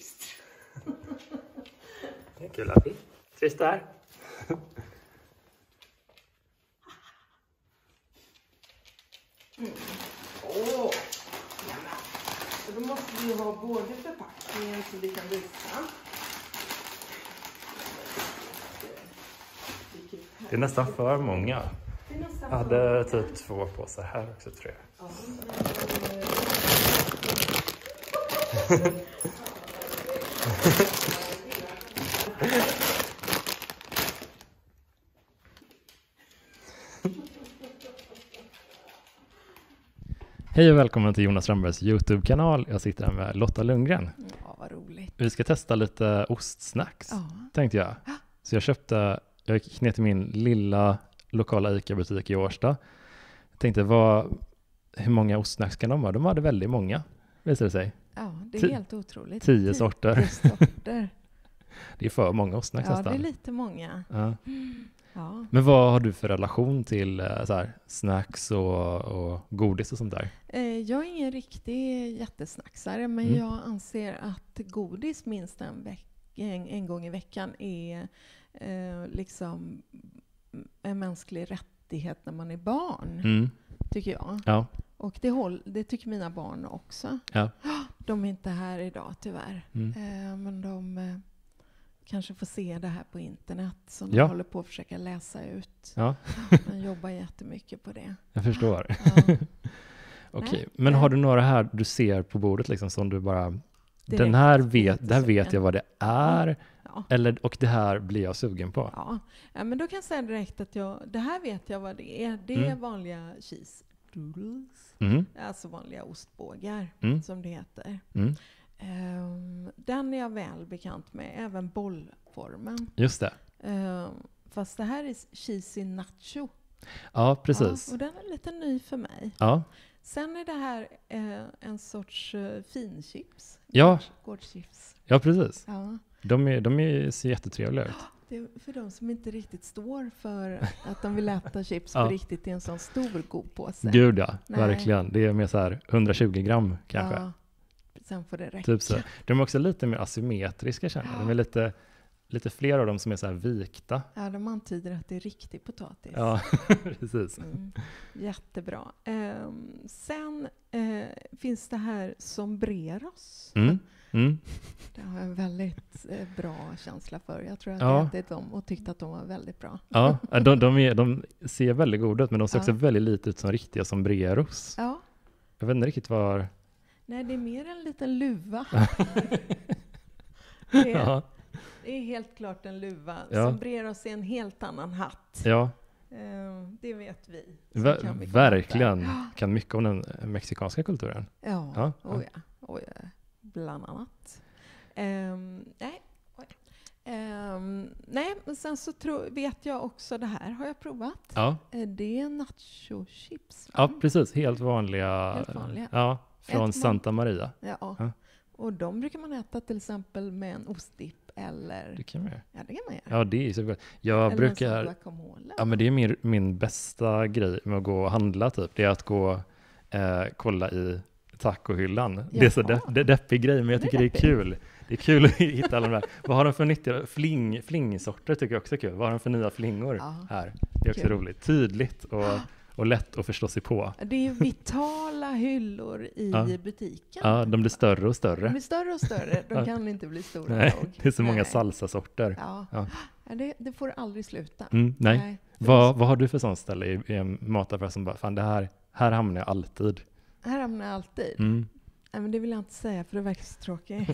trist. Det är kul att vi trist där. Så då måste vi ha både förpackningen så vi kan visa. Det är nästan för många. Jag hade typ 2 påsar här också, tror jag. Hej och välkommen till Jonas Strömbergs YouTube-kanal. Jag sitter här med Lotta Lundgren. Ja, vad roligt. Vi ska testa lite ostsnacks, tänkte jag. Så jag gick ner till min lilla lokala ICA-butik i Årsta. Jag tänkte, hur många ostsnacks kan de ha? De hade väldigt många, visade det sig. Ja, det är helt otroligt. 10 sorter. 10 sorter. Det är för många ostsnacks nästan. Ja, det är lite många. Ja. Ja. Men vad har du för relation till så här, snacks och godis och sånt där? Jag är ingen riktig jättesnacksare, men jag anser att godis minst en gång i veckan är liksom en mänsklig rättighet när man är barn, tycker jag. Ja. Och det tycker mina barn också. Ja. De är inte här idag tyvärr, men de kanske får se det här på internet som de håller på att försöka läsa ut. Ja. De jobbar jättemycket på det. Jag förstår. Ja. Okej, men har du några här du ser på bordet liksom som du bara... Den här vet jag vad det är. Ja. Och det här blir jag sugen på. Ja, men då kan jag säga direkt att det här vet jag vad det är. Det är vanliga cheese doodles. Alltså vanliga ostbågar som det heter. Den är jag väl bekant med. Även bollformen. Just det. Fast det här är cheesy nacho. Ja, precis. Ja, och den är lite ny för mig. Ja. Sen är det här en sorts finchips. Ja. Gårdschips. Ja, precis. Ja. De ser jättetrevliga ut. Det är för de som inte riktigt står för att de vill äta chips på riktigt i en sån stor god påse. Gud ja, verkligen. Det är mer så här 120 gram kanske. Ja. Sen får det räcka. Typ så. De är också lite mer asymmetriska känner jag. De är lite fler av dem som är så här vikta. Ja, de antyder att det är riktig potatis. Ja, precis. Jättebra. Sen finns det här sombreros. Det har jag en väldigt bra känsla för. Jag tror att jag ätit dem och tyckte att de var väldigt bra. Ja, de ser väldigt goda ut, men de ser också väldigt lite ut som riktiga sombreros. Ja. Jag vet inte riktigt var... Nej, det är mer en liten luva. Det är helt klart en luva. Sombreros är en helt annan hatt. Ja. Det vet vi. Verkligen. Kan mycket om den mexikanska kulturen. Ja. Bland annat. Nej, men sen så vet jag också, det här har jag provat. Ja. Det är nacho chips. Ja, precis. Helt vanliga. Ja, från Santa Maria. Ja. Och de brukar man äta till exempel med en ostdipp eller... Det kan man göra. Ja, det kan man göra. Ja, det är så gott. Men det är min bästa grej med att gå och handla typ. Det är att gå kolla i tacohyllan. Ja. Det är så deppig grej, men jag tycker det är kul. Det är kul att hitta alla de där. Vad har de för nyttiga flingsorter tycker jag också är kul. Vad har de för nya flingor här? Det är också roligt. Tydligt och lätt att förstå sig på. Det är vitala hyllor i butiken. Ja, de blir större och större. De kan inte bli stora. Nej, det är så många salsasorter. Ja. Det får aldrig sluta. Nej. Vad har du för sånt ställe i en mataffär som bara, fan det här hamnar jag alltid. Här hamnar jag alltid? Nej, men det vill jag inte säga för det verkar så tråkigt.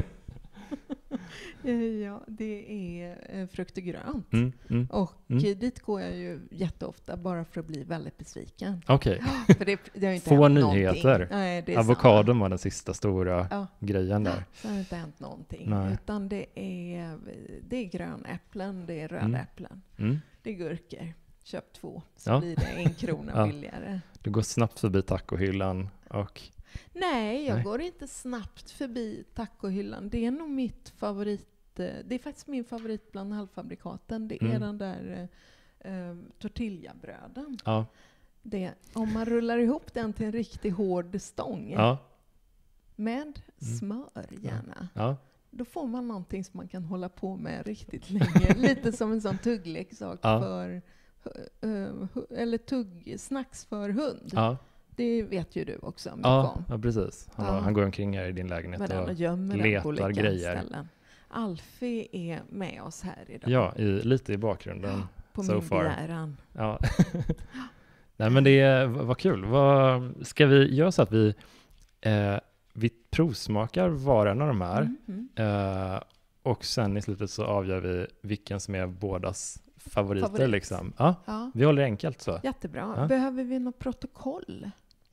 Ja, det är frukt och grönt. Och dit går jag ju jätteofta bara för att bli väldigt besviken. Okej. För det har inte få hänt nyheter. Nej, det är avokadon var den sista stora grejen där. Så har det inte hänt någonting. Nej. Utan det är grönäpplen, det är röda äpplen. Det är gurkor. Köp 2 så blir det 1 krona billigare. Du går snabbt förbi tacohyllan och... Nej, jag går inte snabbt förbi tacohyllan. Det är nog mitt favorit. Det är faktiskt min favorit bland halvfabrikaten. Det är den där tortillabröden. Ja. Om man rullar ihop den till en riktigt hård stång med smör gärna. Ja. då får man någonting som man kan hålla på med riktigt länge. Lite som en sån tuggleksak för eller tuggsnacks för hund. Ja. Det vet ju du också mycket om. Ja, precis. Han går omkring här i din lägenhet och letar grejer. Ställen. Alfie är med oss här idag. Ja, lite i bakgrunden. På min begäran. Ja. Nej, men det var kul. Ska vi göra så att vi provsmakar varan av de här. Och sen i slutet så avgör vi vilken som är bådas favoriter. Liksom. Ja. Vi håller enkelt så. Jättebra. Ja. Behöver vi något protokoll?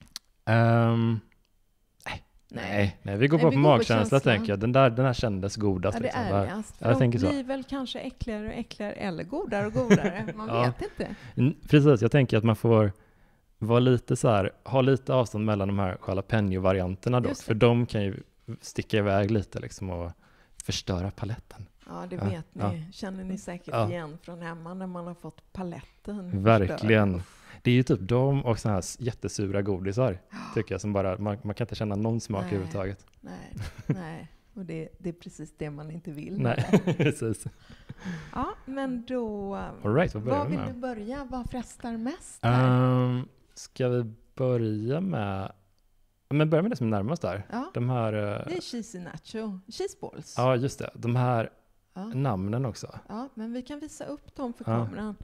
Nej, vi går på magkänsla tänker jag. Den här kändes godast. Ja, det liksom. är ärligast. De blir väl kanske äckligare och äckligare eller godare och godare. Man vet inte. Precis, jag tänker att man får vara lite så här, ha lite avstånd mellan de här jalapeno-varianterna dock. För de kan ju sticka iväg lite liksom och förstöra paletten. Ja, det vet ni. Känner ni säkert igen från hemma när man har fått paletten. Verkligen. Förstörd. Det är ju typ de och såna här jättesura godisar, tycker jag, som bara, man kan inte känna någon smak överhuvudtaget. Nej. Och det är precis det man inte vill. Nej, precis. Ja, men då... All right, vad vill du börja? Vad frestar mest här? Ska vi börja med... Men börja med det som är närmast där. Ja, de här, det är cheesy nacho. Cheese balls. Ja, just det. De här namnen också. Ja, men vi kan visa upp dem för kameran.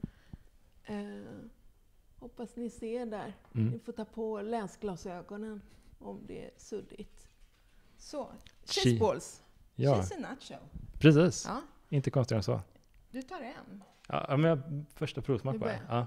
Hoppas ni ser där. Ni får ta på läsglasögonen om det är suddigt. Så, cheese balls. Cheesy nacho. Precis. Ja. Inte konstigare än så. Du tar en. Ja, men första provsmak bara. Ja.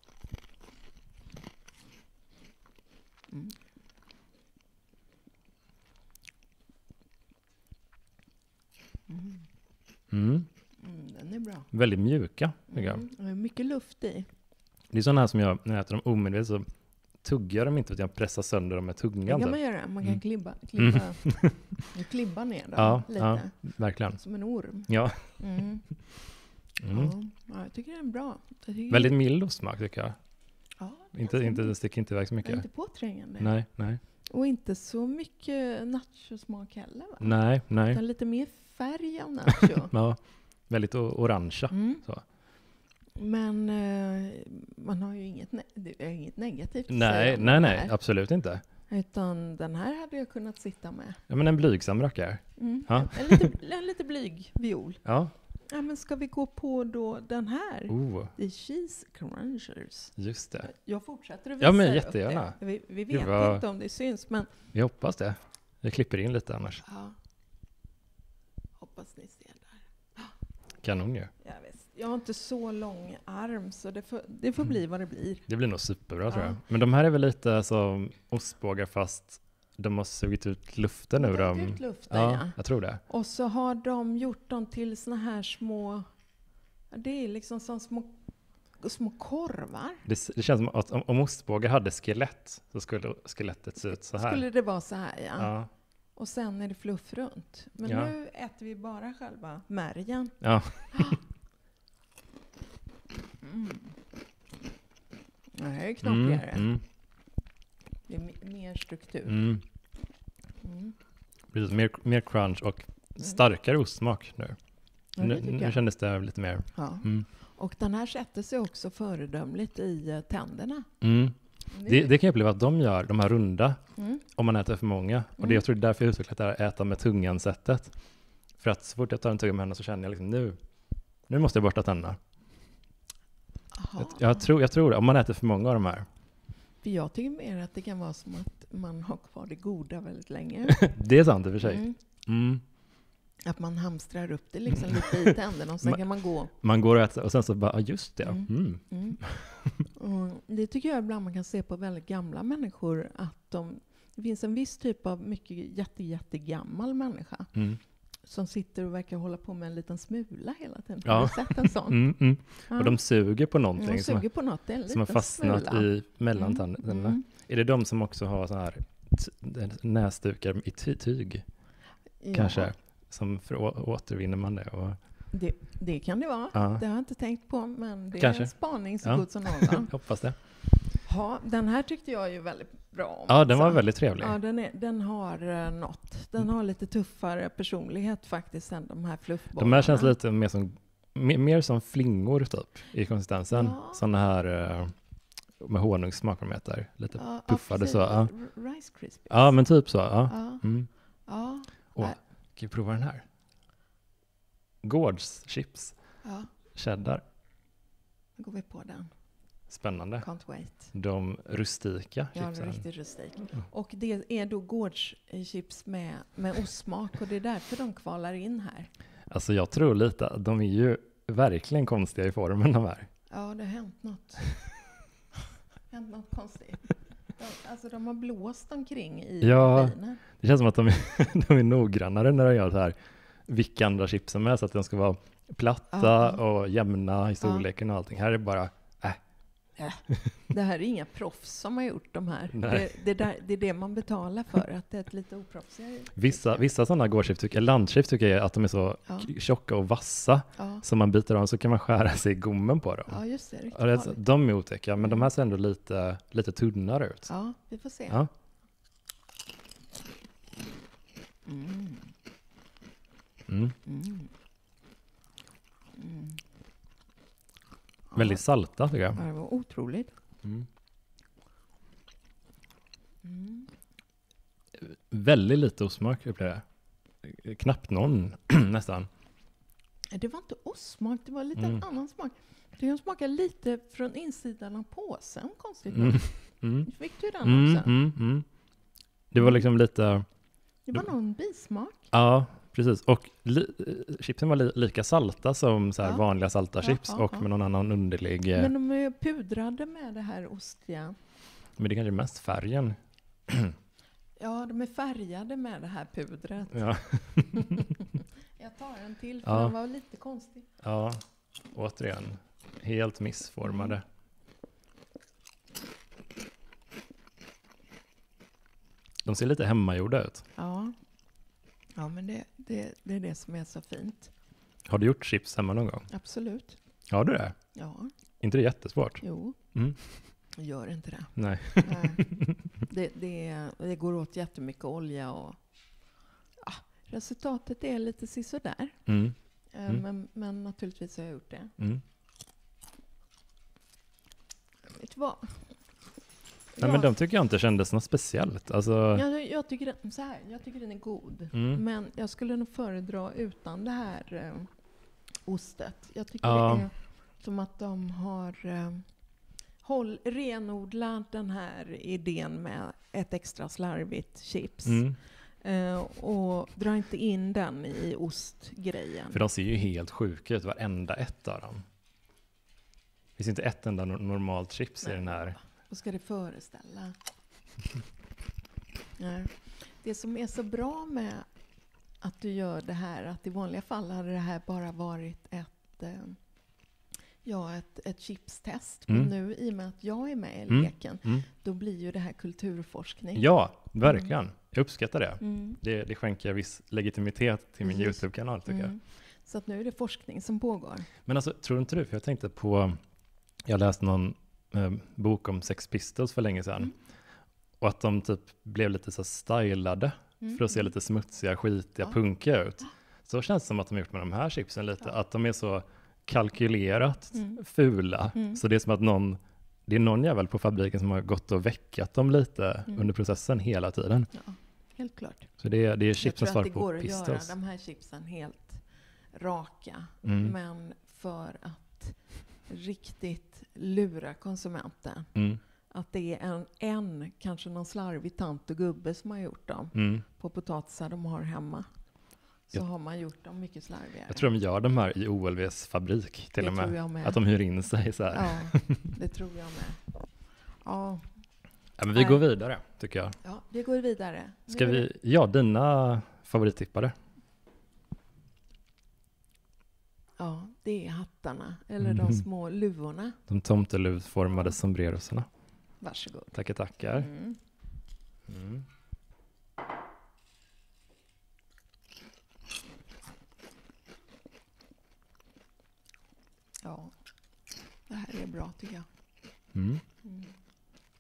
Den är bra. Väldigt mjuka, tycker jag. Det är mycket luft i. Det är sådana här som när jag äter dem omedvetet så tuggar de inte, utan jag pressar sönder dem med tungan. Det kan man göra. Man kan klibba ner dem lite. Ja, verkligen. Som en orm. Ja. Ja, jag tycker det är bra. Väldigt mild ostsmak, tycker jag. Ja, det sticker inte iväg så mycket. Inte påträngande. Nej. Och inte så mycket nachosmak heller, va? Nej. Utan lite mer färg av nacho. Ja, väldigt orangea. Så. Men man har ju inget negativt. Nej, absolut inte. Utan den här hade jag kunnat sitta med. Ja, men en blygsam rackare. Ja. En lite blyg viol. Ja. Ja, men ska vi gå på då den här? Det är cheese crunchers. Just det. Jag fortsätter att visa. Ja, men jättegärna. Vi vet inte om det syns, men... Vi hoppas det. Jag klipper in lite annars. Ja. Hoppas ni ser där. Kanon ju. Ja, visst. Jag har inte så lång arm, så det får bli vad det blir. Det blir nog superbra, tror jag. Men de här är väl lite som ostbågar, fast de har sugit ut luften ur dem. Ut luften, ja. Jag tror det. Och så har de gjort dem till såna här små... Det är liksom som små korvar. Det känns som att om ostbågar hade skelett så skulle skelettet se ut så här. Skulle det vara så här, ja. Och sen är det fluff runt. Men nu äter vi bara själva märgen. Ja. Det här är knoppigare. Det är mer struktur. Precis, mer crunch och starkare ostsmak nu. Nu kändes det lite mer. Ja. Och den här sätter sig också föredömligt i tänderna. Det kan jag uppleva att de gör, de här runda, om man äter för många. Och jag tror det är därför jag utvecklat det här äta med tungan-sättet. För att så fort jag tar en tugga med henne så känner jag liksom, nu måste jag borsta tänderna. Jag tror det, om man äter för många av de här. För jag tycker mer att det kan vara som att man har kvar det goda väldigt länge. Det är sant i och för sig. Att man hamstrar upp det liksom lite i tänderna och sen kan man gå. Man går och äter och sen så bara, just det. Det tycker jag ibland man kan se på väldigt gamla människor, att det finns en viss typ av mycket jättegammal människa som sitter och verkar hålla på med en liten smula hela tiden. Har du sett en sån? Och de suger på någonting. De suger på något, som har fastnat smula i mellantänderna. Är det de som också har så här näsdukar i tyg? Kanske. Som återvinner man det. Och... Det kan det vara. Det har jag inte tänkt på, men det kanske. är en spaning så god som någon. Hoppas det. Ja, den här tyckte jag är ju väldigt bra om. Ja, den var väldigt trevlig. Ja, den har något. Den har lite tuffare personlighet faktiskt än de här fluffbollarna. De här känns lite mer som flingor typ i konsistensen. Ja. Sådana här med honungssmak de heter. Lite puffade så. Ja. Rice Krispies. Ja, men typ så. Ja. Ja. Mm. Ja. Åh, kan vi prova den här? Gårdschips. Ja. Cheddar. Nu går vi på den. Spännande. Can't wait. De rustika Ja, chipsen. det är riktigt rustik. Och det är då gårdschips med ostsmak och det är därför de kvalar in här. Alltså jag tror lite att de är ju verkligen konstiga i formen de här. Ja, det har hänt något. Hänt något konstigt. De har blåst omkring i maskinen. Det känns som att de är noggrannare när de gör så här. Vilka andra chipsen med så att de ska vara platta och jämna i storleken och allting. Här är det bara Det här är inga proffs som har gjort de här. Det är det man betalar för, att det är ett lite oproffsigare. Vissa sådana gårdschips, landchips tycker jag att de är så tjocka och vassa. Ja. Så man biter av så kan man skära sig i gommen på dem. Ja, just det. De är otäcka, men de här ser ändå lite tunnare ut. Ja, vi får se. Ja. Väldigt salta tycker jag. Ja, det var otroligt. Väldigt lite ostsmak upplever jag. Knappt någon nästan. Det var inte ostsmak, det var lite en annan smak. Det smakar lite från insidan av påsen, konstigt. Fick du den också? Det var liksom lite... Det var någon bismak. Ja, precis. Och chipsen var lika salta som så här vanliga salta chips och med någon annan underlig... Men de är pudrade med det här ostiga. Men det kanske är mest färgen. Ja, de är färgade med det här pudret. Ja. Jag tar en till för den var lite konstig. Ja, återigen. Helt missformade. De ser lite hemmagjorda ut. Ja, men det är det som är så fint. Har du gjort chips hemma någon gång? Absolut. Har du det? Ja. Inte det jättesvårt? Jo. Gör inte det. Nej. Det går åt jättemycket olja och resultatet är lite sisådär. Men naturligtvis har jag gjort det. Vet du vad? Nej, men de tycker jag inte kändes något speciellt. Alltså... Jag tycker den är god. Men jag skulle nog föredra utan det här ostet. Jag tycker det är som att de har renodlat den här idén med ett extra slarvigt chips. Och dra inte in den i ostgrejen. För de ser ju helt sjuka ut, varenda ett av dem. Det finns inte ett enda normalt chips i den här. Vad ska det föreställa? Det som är så bra med att du gör det här, att i vanliga fall hade det här bara varit ett chipstest. Men nu i och med att jag är med i leken, då blir ju det här kulturforskning. Ja, verkligen. Jag uppskattar det. Det skänker viss legitimitet till min YouTube-kanal tycker jag. Så att nu är det forskning som pågår. Men alltså, tror inte du? För jag tänkte på, jag läste någon bok om Sex Pistols för länge sedan. Och att de typ blev lite så stylade för att se lite smutsiga, skitiga, punkiga ut. Så känns det som att de har gjort med de här chipsen lite. Att de är så kalkylerat fula. Så det är som att det är någon jävel på fabriken som har gått och väckat dem lite under processen hela tiden. Ja, helt klart. Så det är chipsens svar på Pistols. Jag tror att det går att göra de här chipsen helt raka. Men för att riktigt lura konsumenten. Att det är kanske någon slarvig tant och gubbe som har gjort dem på potatisar de har hemma. Så har man gjort dem mycket slarvigare. Jag tror de gör de här i OLVs fabrik till och med. Tror jag med. Att de hyr in sig så här. Ja, det tror jag med. Ja. Men vi går vidare, tycker jag. Ja, vi går vidare. Ska vi... Ja, dina favorittippare. Ja, det är hattarna. Eller de små luvorna. De tomteluvformade sombrerosarna. Varsågod. Tackar. Ja, det här är bra tycker jag.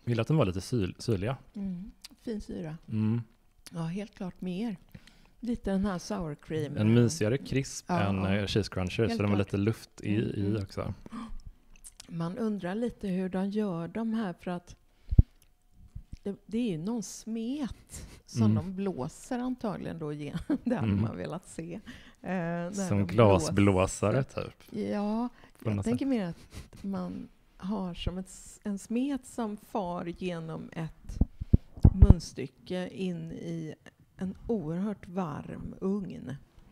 Vill att de var lite syrliga. Fin syra. Mm. Ja, helt klart mer. Lite den här sour cream. En mysigare krisp än cheese cruncher, så de har lite luft i också. Man undrar lite hur de gör de här, för att det är ju någon smet som de blåser antagligen då igen. Det hade man velat se. Som glasblåsare typ. Ja, jag tänker mer att man har som en smet som far genom ett munstycke in i en oerhört varm ugn.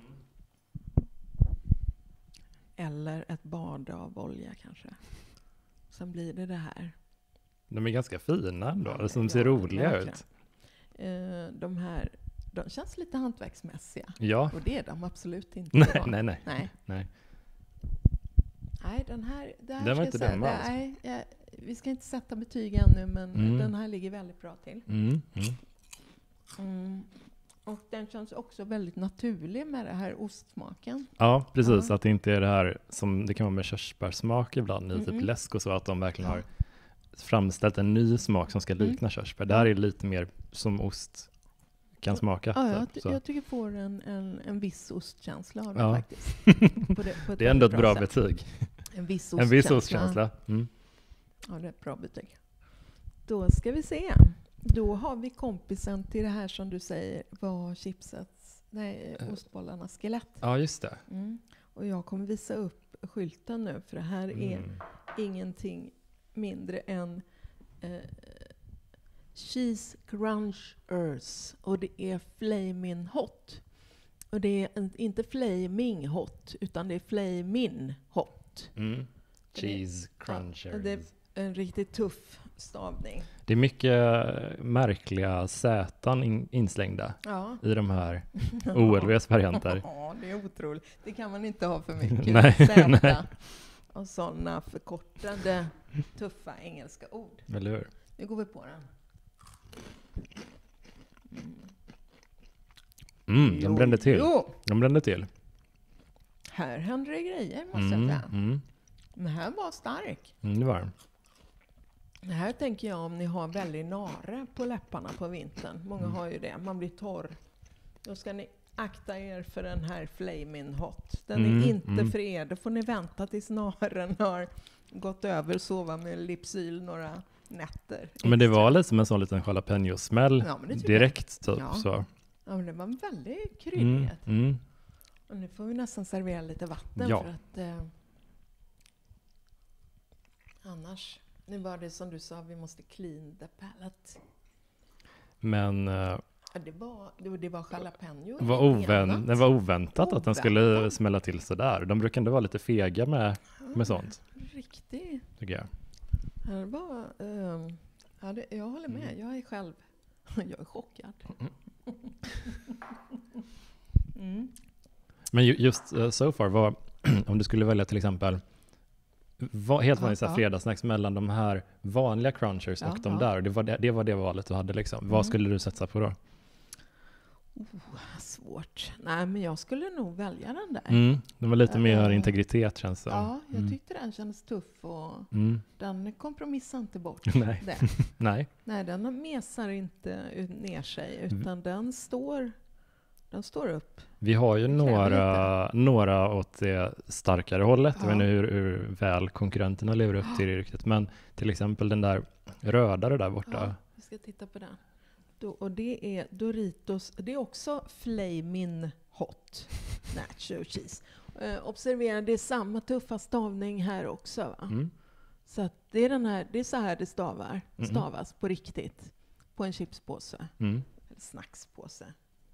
Eller ett bad av olja kanske. Sen blir det här. De är ganska fina ändå, som ser roliga verkligen ut. De här, de känns lite hantverksmässiga. Ja. Och det är de absolut inte. Nej. Nej, den här var inte den alls. Nej, vi ska inte sätta betyg ännu, men den här ligger väldigt bra till. Och den känns också väldigt naturlig med det här ostsmaken. Ja, precis. Att det inte är det här som det kan vara med körsbärssmak ibland i typ läsk och så, att de verkligen har framställt en ny smak som ska likna körsbär. Det här är lite mer som ost kan smaka. Ja, jag tycker jag får en viss ostkänsla av det faktiskt. Det är ändå ett bra betyg. En viss ostkänsla. Ja, det är ett bra betyg. Då ska vi se. Då har vi kompisen till det här som du säger var ostbollarnas skelett. Ja, just det. Och jag kommer visa upp skylten nu, för det här är ingenting mindre än cheese crunchers, och det är flaming hot. Och det är inte flaming hot, utan det är flaming hot. Cheese crunchers. Det är en riktigt tuff stavning. Det är mycket märkliga sätan inslängda i de här OLVs varianter. Ja, det är otroligt. Det kan man inte ha för mycket säta och sådana förkortade tuffa engelska ord. Eller hur? Nu går vi på den. De brände till. De brände till. Här händer det grejer, måste jag säga. Den här var stark. Det var den. Det här tänker jag om ni har väldigt nare på läpparna på vintern. Många har ju det. Man blir torr. Då ska ni akta er för den här flaming hot. Den är inte för er. Då får ni vänta tills naren har gått över, sova med Lypsyl några nätter. Men det var lite som en sån liten jalapeno-smäll direkt typ. Ja. Så. Ja, men det var väldigt kryddighet. Och nu får vi nästan servera lite vatten för att annars, nu var det som du sa, vi måste clean the palate. Men det var jalapeno. Det var oväntat att den skulle smälla till så där. De brukar ändå vara lite fega med sånt. Riktigt. Tycker jag. Det var, jag håller med. Jag är själv jag är chockad. Men just so far, om du skulle välja till exempel helt vanligt fredagssnacks mellan de här vanliga crunchers och de där. Det var det valet du hade liksom. Vad skulle du sätta på då? Svårt. Nej, men jag skulle nog välja den där. Det var lite mer integritet, känns det. Ja, jag tyckte den kändes tuff och den kompromissar inte bort det. Nej, den mesar inte ner sig, utan den står upp. Vi har ju några åt det starkare hållet. Jag vet inte hur väl konkurrenterna lever upp till det riktigt. Men till exempel den där rödare där borta. Ja, vi ska titta på den. Och det är Doritos. Det är också flaming hot nacho cheese. Observera, det är samma tuffa stavning här också. Va? Så att det är så här det stavas på riktigt. På en chipspåse. Eller snackspåse.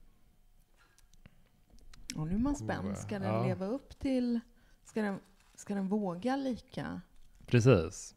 Och nu är man spänd. Ska den leva upp till... Ska den våga lika? Precis.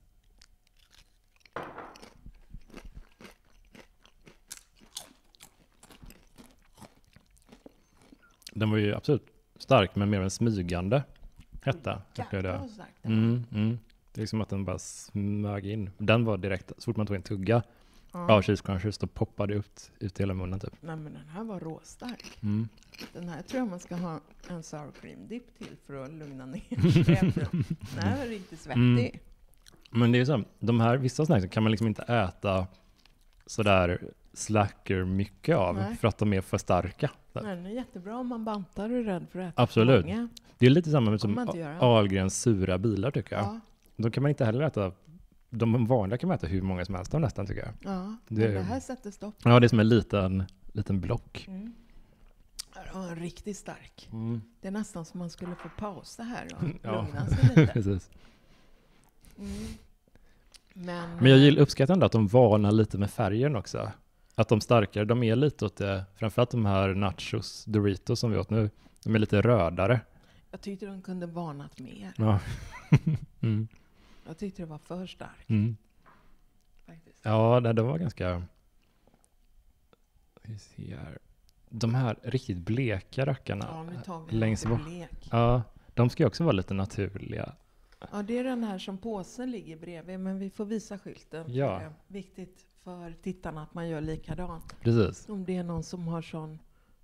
Den var ju absolut stark, men mer en smygande hetta. Det var starkt. Det är liksom att den bara smög in. Den var direkt, så fort man tog en tugga av cheese crunchers, då poppade det ut i hela munnen typ. Nej, men den här var råstark. Den här tror jag man ska ha en sour cream dip till för att lugna ner sig. Den här var riktigt svettig. Men det är så, de här vissa snacks kan man liksom inte äta sådär slacker mycket av. Nej. För att de är för starka. Nej, det är jättebra om man bantar och är rädd för att äta. Absolut. Det är lite samma som Ahlgrens sura bilar tycker jag. Ja. De kan man inte heller äta. De vanliga kan man äta hur många som helst av nästan tycker jag. Ja, det här sätter stopp. Ja, det är som en liten block. Mm. Ja, riktigt stark. Mm. Det är nästan som man skulle få pausa här och lugna sig lite. Precis. Mm. Men jag uppskattar ändå att de varnar lite med färgen också. Att de starkare, de är lite åt det, framförallt de här nachos, Doritos som vi åt nu, de är lite rödare. Jag tyckte de kunde varnat mer. Ja. Mm. Jag tyckte det var för starkt. Mm. Faktiskt. Ja, det var ganska... De här riktigt bleka rackarna längst bort. Ja, de ska också vara lite naturliga. Ja, det är den här som påsen ligger bredvid, men vi får visa skylten. Ja. Det är viktigt för tittarna att man gör likadant. Precis. Om det är någon som har sån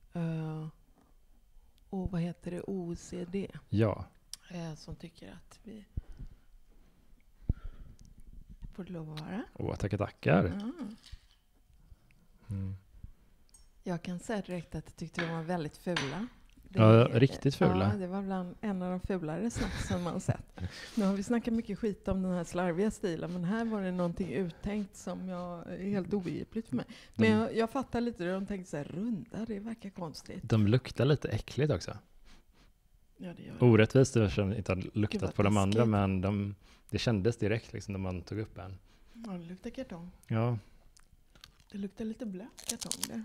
vad heter det? OCD. Ja. Som tycker att vi får lov att vara. Tackar. Mm. Jag kan säga direkt att jag tyckte de var väldigt fula. Riktigt fula. Ja, det var bland en av de fulare snacksen man sett. Nu har vi snackat mycket skit om den här slarviga stilen, men här var det någonting uttänkt som är helt obegripligt för mig. Men jag fattar lite det, de tänkte så här, runda, det verkar konstigt. De luktar lite äckligt också. Ja, det gör det. Orättvist att jag inte har luktat på de andra, men det kändes direkt liksom när man tog upp en. Ja, det luktar kartong. Ja. Det luktar lite blöt kartong där.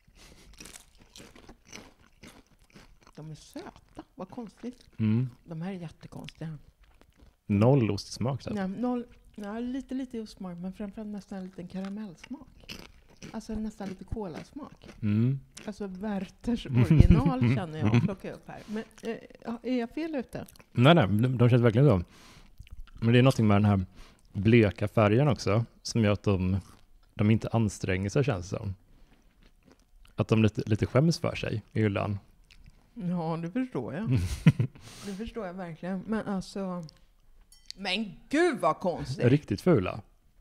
De är söta. Vad konstigt. Mm. De här är jättekonstiga. Noll ostsmak. Så. Ja, lite ostsmak, men framförallt nästan en liten karamellsmak. Alltså nästan lite kolasmak. Mm. Alltså Werthers original känner jag att plocka upp här. Men är jag fel ute? Nej, de känns verkligen så. Men det är någonting med den här bleka färgen också som gör att de inte anstränger sig, känns det som. Att de lite skäms för sig i hyllan. Ja, det förstår jag. Det förstår jag verkligen. Men alltså... Men gud vad konstigt! Riktigt fula.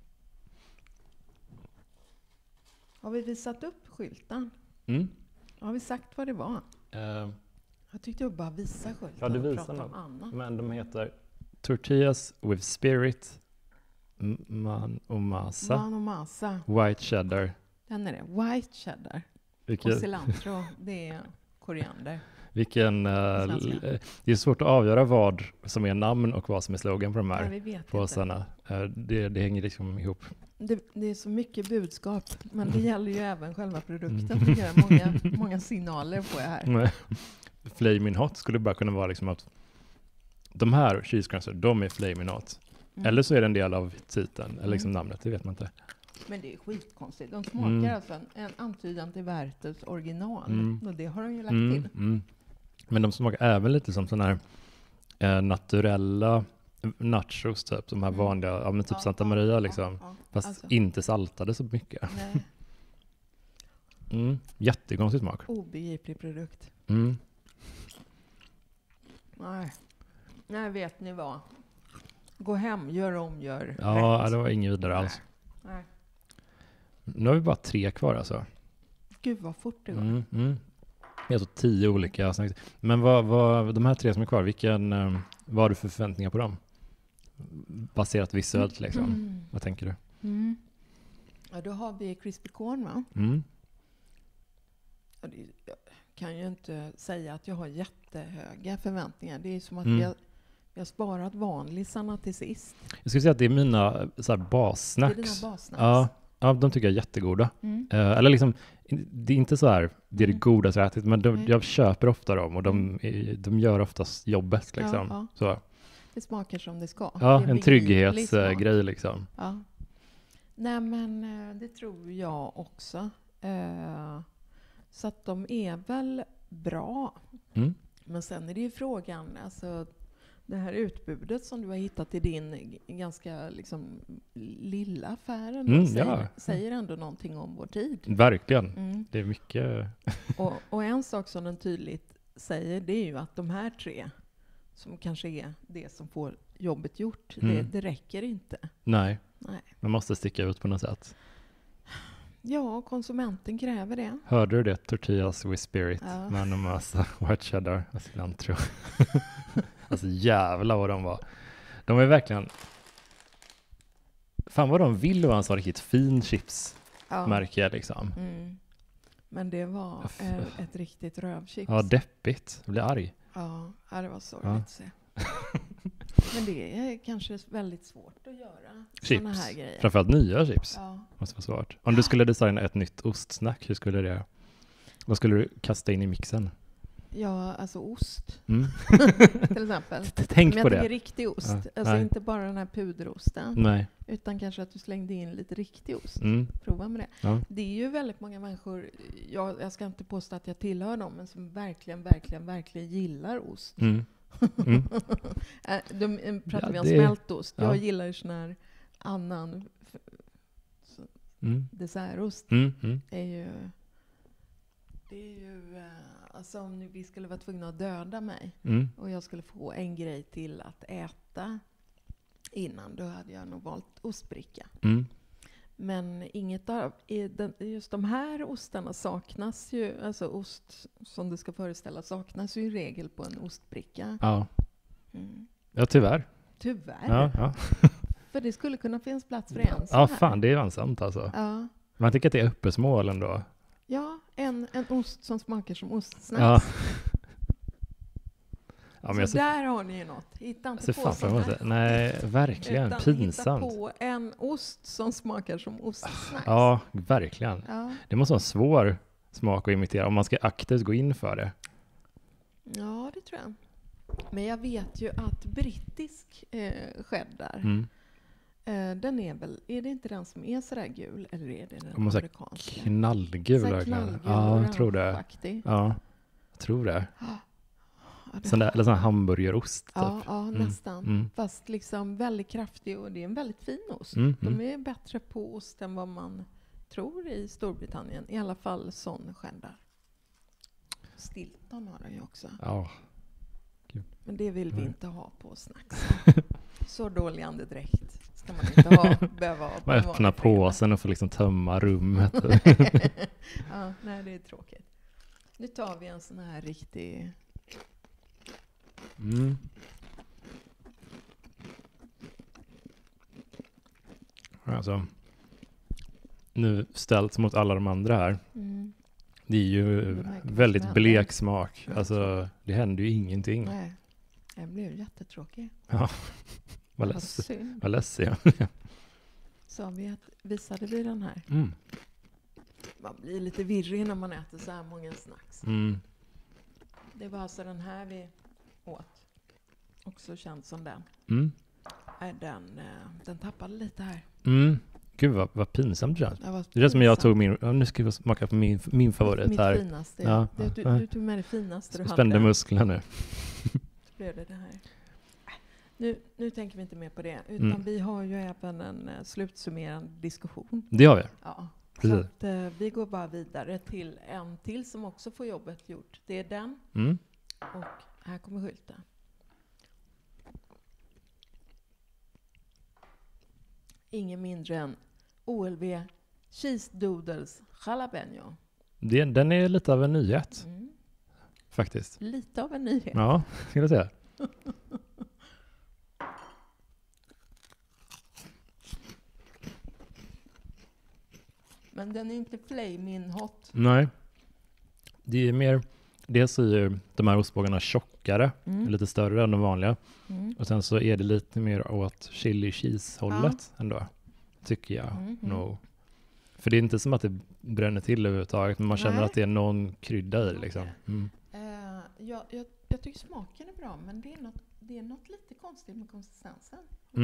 Har vi visat upp skylten? Mm. Har vi sagt vad det var? Jag tyckte jag bara visa skylten. Ja, du visar något. Men de heter Tortillas with Spirit, Man och Masa, White Cheddar. Den är det. White Cheddar. Och cilantro, det är koriander. Det är svårt att avgöra vad som är namn och vad som är slogan på de här påsarna. Det hänger liksom ihop. Det är så mycket budskap, men det gäller ju även själva produkten. Det är många signaler på det här. Flaming Hot skulle bara kunna vara liksom att de här cheese cruncher, de är Flaming Hot. Mm. Eller så är det en del av titeln, eller liksom namnet, det vet man inte. Men det är skitkonstigt. De smakar alltså en antydan till Werthers original. Och det har de ju lagt till. Mm. Men de smakar även lite som sådana här naturella nachos, typ. De här vanliga, typ Santa Maria liksom. Fast alltså, inte saltade så mycket. Nej. Jättekonstig smak. Obegriplig produkt. Nej, vet ni vad? Gå hem, gör rätt. Ja, det var ingen vidare alls. Nej. Nu har vi bara 3 kvar alltså. Gud vad fort det går. Det är alltså 10 olika snacks. Men vad de här 3 som är kvar, vad har du för förväntningar på dem? Baserat visuellt liksom. Vad tänker du? Ja, då har vi crispy corn, va? Jag kan ju inte säga att jag har jättehöga förväntningar. Det är som att vi har sparat vanlisarna till sist. Jag skulle säga att det är mina så här, bassnacks. Det är dina bassnacks. Ja, de tycker jag är jättegoda. Eller liksom, det är inte så här, det är det godaste jag ätit, men jag köper ofta dem och de gör oftast jobbet liksom. Ja. Så. Det smakar som det ska. Ja, en trygghetsgrej liksom. Ja. Nej, men det tror jag också. Så att de är väl bra. Men sen är det ju frågan, alltså det här utbudet som du har hittat i din ganska liksom lilla affär säger ändå någonting om vår tid. Verkligen. Det är mycket. och en sak som den tydligt säger, det är ju att de här 3, som kanske är det som får jobbet gjort. Det räcker inte. Nej, man måste sticka ut på något sätt. Ja, konsumenten kräver det. Hörde du det? Tortillas with spirit. Ja. Med en massa white cheddar och cilantro. Alltså jävlar vad de var. De är verkligen... Fan vad de vill vara en sån riktigt fin chipsmärke liksom. Men det var ett riktigt rövchips. Ja, deppigt. Jag blir arg. Ja, det var sorgligt att se. Men det är kanske väldigt svårt att göra såna här grejer. Framförallt nya chips. Ja. Måste vara svårt. Om du skulle designa ett nytt ostsnack, hur skulle det... Vad skulle du kasta in i mixen? Ja, alltså ost. Till exempel. Tänk på det. Men riktig ost. Ja. Alltså inte bara den här puderosten. Nej. Utan kanske att du slängde in lite riktig ost. Prova med det. Ja. Det är ju väldigt många människor, jag ska inte påstå att jag tillhör dem, men som verkligen gillar ost. De pratar vi om smältost. Jag gillar ju sån här annan dessertost. Det är ju alltså om vi skulle vara tvungna att döda mig och jag skulle få en grej till att äta innan, då hade jag nog valt ostbricka. Men inget av just de här ostarna saknas ju, alltså ost som det ska föreställa saknas ju i regel på en ostbricka. Ja. Ja, tyvärr. Tyvärr? Ja. För det skulle kunna finnas plats för en sån här. Ja, fan, det är sant alltså. Ja. Man tycker att det är öppet mål ändå. Ja, en ost som smakar som ostsnacks. Ja, så där har ni ju något. Hitta inte på sånt här. Nej, verkligen. Utan pinsamt. Hitta på en ost som smakar som ostsnacks. Ja, verkligen. Ja. Det måste vara en svår smak att imitera om man ska aktivt gå in för det. Ja, det tror jag. Men jag vet ju att brittisk cheddar, den är det inte den som är sådär gul? Eller är det den amerikanska? Knallgul. Ja, jag tror det. Ja, jag tror det. Eller sån hamburgerost. Typ. Ja, nästan. Fast liksom väldigt kraftig, och det är en väldigt fin ost. De är bättre på ost än vad man tror i Storbritannien. I alla fall sån cheddar. Stilton har den ju också. Ja. Men det vill vi inte ha på snacks. Så dålig andedräkt ska man inte behöva ha. Man öppnar påsen och får liksom tömma rummet. Ja, nej, det är tråkigt. Nu tar vi en sån här riktig... Alltså, nu ställt mot alla de andra här. Det är ju väldigt blek smak. Alltså, det händer ju ingenting. Nej, jag blev jättetråkig. Ja, vad ledsen. Så visade vi den här. Man blir lite virrig när man äter så här många snacks. Det var alltså den här vi åt. Också känd som den. Den tappade lite här. Gud vad pinsamt det känns. Det är som jag tog nu ska jag smaka på min favorit mitt här. Finaste. Ja. Du tog med det finaste du hade. Spände musklerna nu. Så blev det här. Nu tänker vi inte mer på det. Utan vi har ju även en slutsummerande diskussion. Det har vi. Ja. Så att, vi går bara vidare till en till som också får jobbet gjort. Det är den. Och här kommer skylten. Ingen mindre än OLW Cheese Doodles Jalapeno. Den är lite av en nyhet. Faktiskt. Lite av en nyhet. Ja, ska jag säga. Men den är inte flaming hot. Nej. Det är mer... Dels är ju de här ostbågarna tjockare, lite större än de vanliga. Och sen så är det lite mer åt chili cheese-hållet ändå, tycker jag nog. För det är inte som att det bränner till överhuvudtaget, men man känner att det är någon krydda i liksom. Jag tycker smaken är bra, men det är något lite konstigt med konsistensen.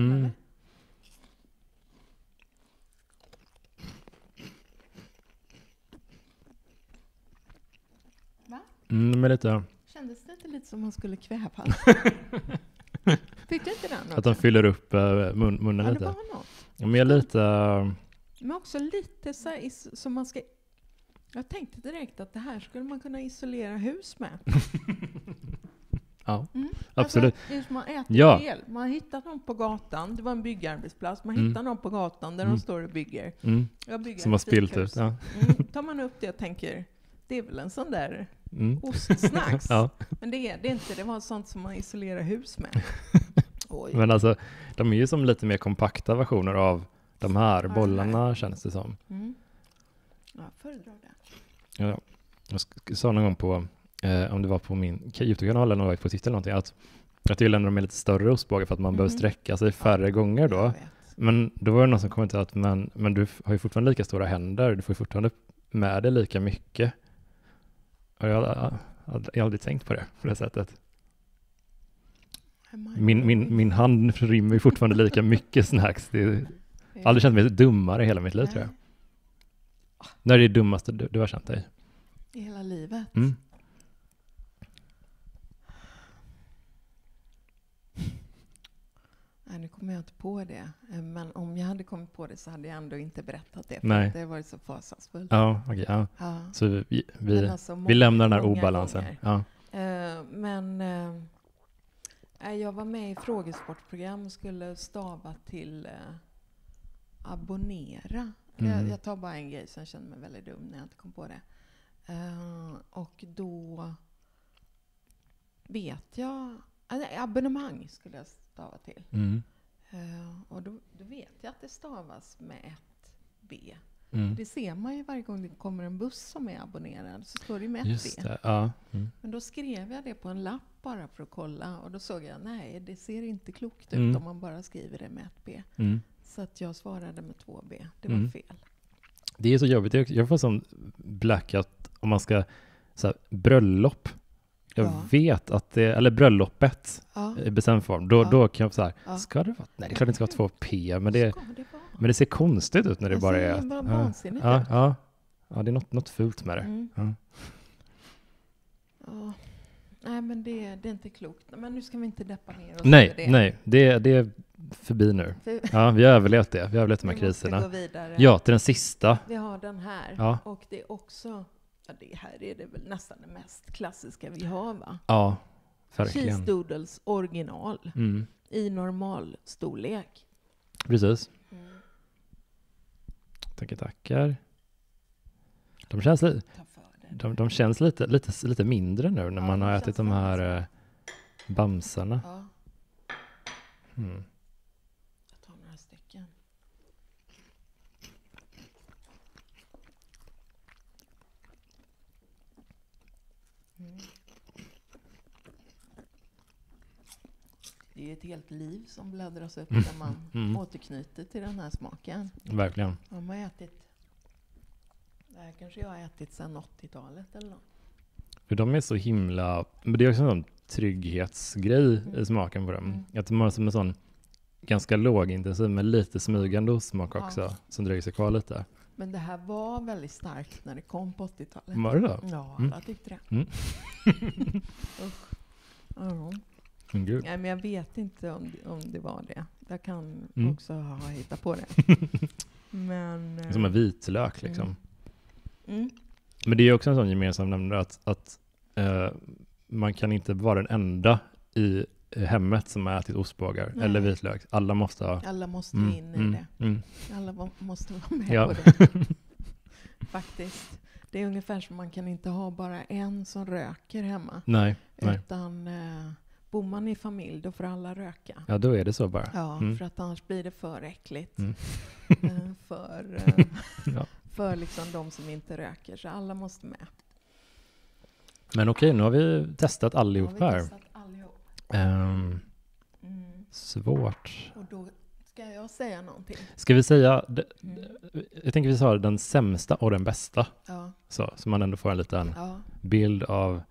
Va? Men lite... Kändes det inte lite som man skulle kväva? Fick du inte den? Att de fyller upp munnen lite. Ja, det var något. Men lite... Men också lite så här, som man ska... Jag tänkte direkt att det här skulle man kunna isolera hus med. Ja, absolut. Alltså, man äter fel. Man hittar någon på gatan. Det var en byggarbetsplats. Man hittar någon på gatan där de står och bygger. Jag bygger som har spilt ut. Ja. Tar man upp det och tänker, det är väl en sån där ostsnacks. Men det är inte. Det var sånt som man isolerar hus med. Oj. Men alltså, de är ju som lite mer kompakta versioner av de här bollarna, känns det som. Ja, föredrar det. Ja, jag sa någon gång på, om det var på min YouTube-kanal eller på Twitter eller någonting, att jag vill ändå med lite större ostbågar för att man behöver sträcka sig färre gånger då. Men då var det någon som kommenterade att men du har ju fortfarande lika stora händer, du får ju fortfarande med dig lika mycket. Och jag har aldrig tänkt på det sättet. Min hand rymmer ju fortfarande lika mycket snacks. Jag har aldrig känt mig dummare i hela mitt liv, tror jag. När är det dummaste du har känt dig? I hela livet? Nej, nu kommer jag inte på det. Men om jag hade kommit på det så hade jag ändå inte berättat det. För det var ju så fasansfullt. Ja, okej. Ja. Så vi lämnar den här obalansen. Ja. Jag var med i frågesportprogram och skulle stava till abonnera. Jag tar bara en grej som jag kände mig väldigt dum när jag inte kom på det. Och då vet jag... abonnemang skulle jag stava till. Och då vet jag att det stavas med ett B. Det ser man ju varje gång det kommer en buss som är abonnerad. Så står det med ett B. Men då skrev jag det på en lapp bara för att kolla. Och då såg jag, nej, det ser inte klokt ut om man bara skriver det med ett B. Så att jag svarade med 2 B. Det var fel. Det är så jobbigt. Jag får som blackout om man ska bröllop. Jag vet att det, eller bröllopet i bestämd form. Då kan jag säga, ska det vara? Nej, det är klart det inte ska vara 2 P, men det ser konstigt ut när det bara är. Det är något fult med det. Nej, men det är inte klokt. Men nu ska vi inte deppa ner oss. Nej, det är förbi nu. Ja, vi har överlevt det. Vi har överlevt de här kriserna. Gå vidare. Ja, till den sista. Vi har den här. Och det är också, det här är det väl nästan det mest klassiska vi har, va? Ja, verkligen. Cheese doodles original. I normal storlek. Precis. Tackar. De känns lite mindre nu när man har ätit de här bamsarna. Jag tar några stycken. Det är ett helt liv som bläddras upp när man återknyter till den här smaken. Verkligen. Man har ätit, det här kanske jag har ätit sedan 80-talet eller något. För de är så himla, men det är också en sån trygghetsgrej i smaken på dem. Att de har som en sån ganska lågintensiv men lite smygande ostsmak också som dröjer sig kvar lite. Men det här var väldigt starkt när det kom på 80-talet. Var det då? Ja, jag tyckte det. Gud. Nej, men jag vet inte om det var det. Jag kan också ha hittat på det. Men, som en vitlök liksom. Men det är också en sån gemensam nämnare att man kan inte vara den enda i hemmet som har ätit ostbågar eller vitlök. Alla måste in i det. Alla måste vara med på det. Faktiskt. Det är ungefär som man kan inte ha bara en som röker hemma. Nej. Utan bor man i familj, då får alla röka. Ja, då är det så bara. Ja, för att annars blir det för äckligt. För liksom de som inte röker. Så alla måste med. Men okej, nu har vi testat allihop här. Svårt. Och då ska jag säga någonting. Ska vi säga, jag tänker vi sa den sämsta och den bästa. Så man ändå får en liten bild av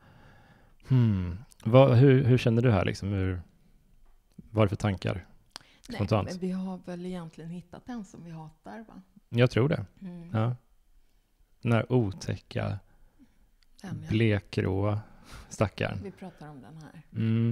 hur känner du här liksom? Vad är det för tankar? Spontant. Nej, men vi har väl egentligen hittat en som vi hatar, va? Jag tror det. Ja. Den här otäcka blekgråa stackaren. Vi pratar om den här.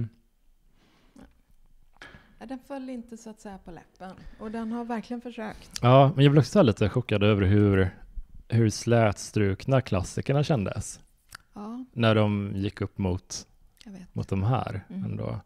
Den föll inte så att säga på läppen. Och den har verkligen försökt. Ja, men jag blev också lite chockad över hur slätstrukna klassikerna kändes. Ja. När de gick upp mot mot de här ändå.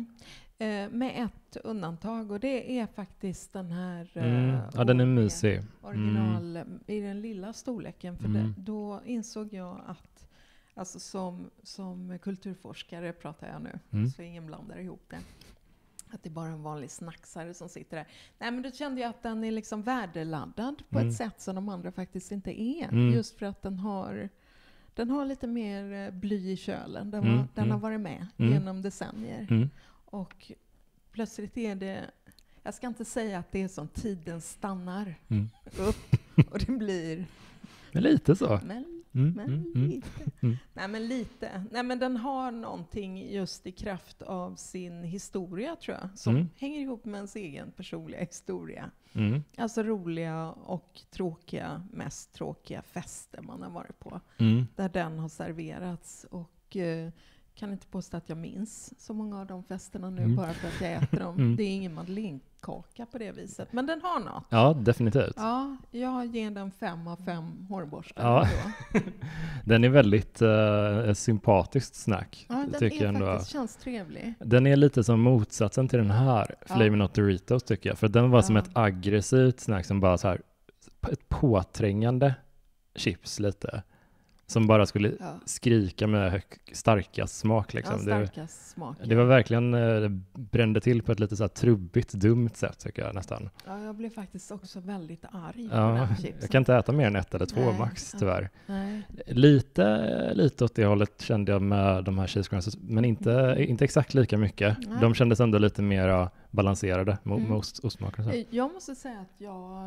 Med ett undantag, och det är faktiskt den här den är mysig. Original i den lilla storleken. För då insåg jag att, alltså som kulturforskare pratar jag nu, så ingen blandar ihop det. Att det är bara en vanlig snacksare som sitter där. Nej, men då kände jag att den är liksom värdeladdad på ett sätt som de andra faktiskt inte är. Just för att den har lite mer bly i kölen. Den har varit med genom decennier. Och plötsligt är det, jag ska inte säga att det är som tiden stannar upp och det blir... Men lite så. Men lite. Nej, men lite. Nej, men den har någonting just i kraft av sin historia, tror jag, som hänger ihop med ens egen personliga historia. Alltså roliga och tråkiga, mest tråkiga fester man har varit på. Där den har serverats, och kan inte påstå att jag minns så många av de festerna nu bara för att jag äter dem. Det är ingen madeleinekaka på det viset, men den har något. Ja, definitivt. Ja, jag ger den 5 av 5 hårborstar. Ja. Den är väldigt sympatisk snack. Ja, den tycker är jag faktiskt, känns trevlig. Den är lite som motsatsen till den här Flamin' Hot Doritos, tycker jag. För den var som ett aggressivt snack som bara så här, ett påträngande chips lite. Som bara skulle skrika med starkast smak. Liksom. Det var verkligen, brände till på ett lite så här trubbigt, dumt sätt, tycker jag nästan. Ja, jag blev faktiskt också väldigt arg på den chipsen. Jag kan inte äta mer än 1 eller 2 max, tyvärr. Nej. Lite åt det hållet kände jag med de här cheese crunches, men inte exakt lika mycket. Nej. De kändes ändå lite mer balanserade mot ostsmaken. Jag måste säga att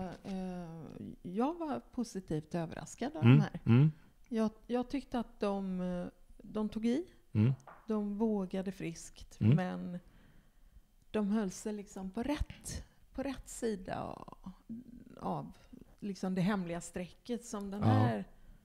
jag var positivt överraskad av de här. Jag tyckte att de tog i. De vågade friskt, men de höll sig liksom på rätt sida av liksom det hemliga strecket som den här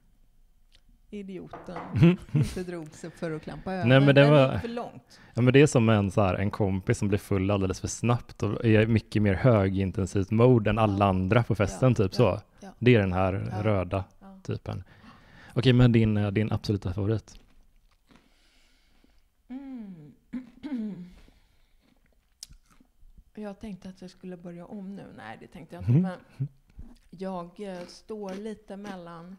idioten inte drog sig för att klampa över. Nej, men det var för långt. Ja, men det är som en kompis som blir full alldeles för snabbt och är mycket mer högintensivt mode än alla andra på festen, typ så. Ja. Det är den här röda typen. Okej, men din absoluta favorit? Jag tänkte att jag skulle börja om nu. Nej, det tänkte jag inte. Men jag står lite mellan...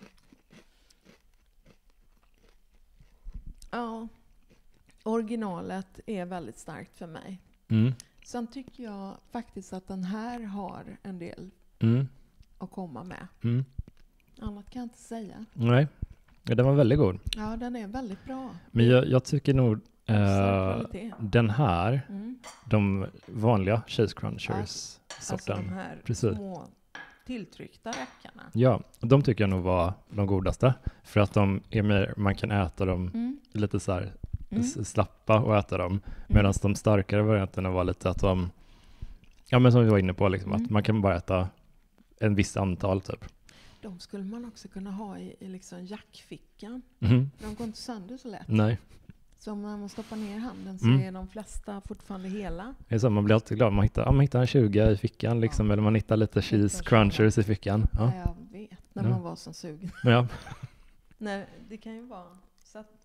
Ja, originalet är väldigt starkt för mig. Sen tycker jag faktiskt att den här har en del att komma med. Annat kan jag inte säga. Nej, den var väldigt god. Ja, den är väldigt bra. Men jag tycker nog den här, de vanliga cheese crunchers sorten. Alltså de här små tilltryckta räckarna. Ja, de tycker jag nog var de godaste. För att de är mer, man kan äta dem lite så här slappa och äta dem. Medan de starkare varianterna var lite att de, ja men som vi var inne på liksom, att man kan bara äta en viss antal typ. De skulle man också kunna ha i liksom jackfickan. De går inte sönder så lätt. Nej. Så om man stoppar ner handen så är de flesta fortfarande hela. Det är så, man blir alltid glad. Man hittar en 20 i fickan liksom, eller man hittar lite cheese crunchers i fickan. Ja, jag vet. När man var som sugen. Ja. Nej, det kan ju vara så att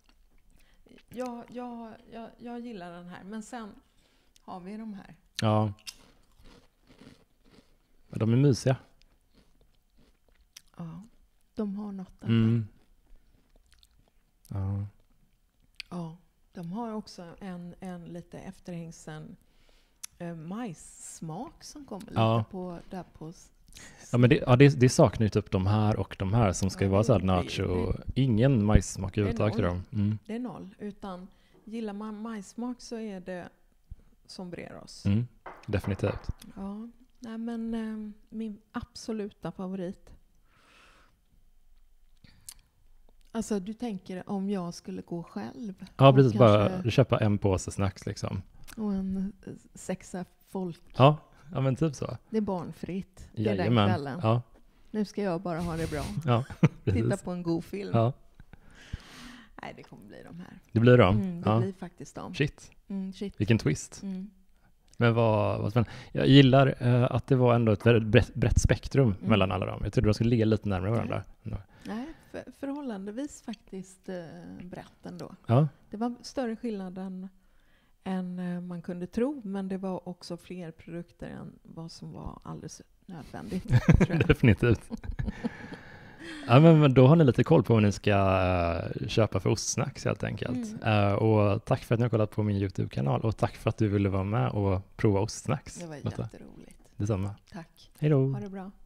jag gillar den här. Men sen har vi de här. Ja. De är mysiga. Ja, de har något där. Ja. Ja, de har också en lite efterhängsen majssmak som kommer lite på där på. Ja, men det saknar ju typ de här och de här som ska vara så här nacho. Ingen majssmak överhuvudtaget i dem. Det är noll, utan gillar man majssmak så är det sombreros. Definitivt. Ja, nej men min absoluta favorit. Alltså du tänker om jag skulle gå själv. Ja, precis. Bara köpa en påse snacks liksom. Och en 6 folk. Ja, men typ så. Det är barnfritt. Det är den kvällen. Ja. Nu ska jag bara ha det bra. Ja, titta på en god film. Ja. Nej, det kommer bli de här. Det blir de? Det blir faktiskt de. Shit. Shit. Vilken twist. Men vad spännande. Jag gillar att det var ändå ett väldigt brett spektrum mellan alla dem. Jag trodde de skulle ligga lite närmare varandra. Nej, förhållandevis faktiskt brett ändå. Ja. Det var större skillnad än man kunde tro, men det var också fler produkter än vad som var alldeles nödvändigt. Definitivt. Ja, men då har ni lite koll på vad ni ska köpa för ostsnacks helt enkelt. Och tack för att ni har kollat på min YouTube-kanal och tack för att du ville vara med och prova ostsnacks. Det var jätteroligt. Detsamma. Tack. Hej då. Ha det bra.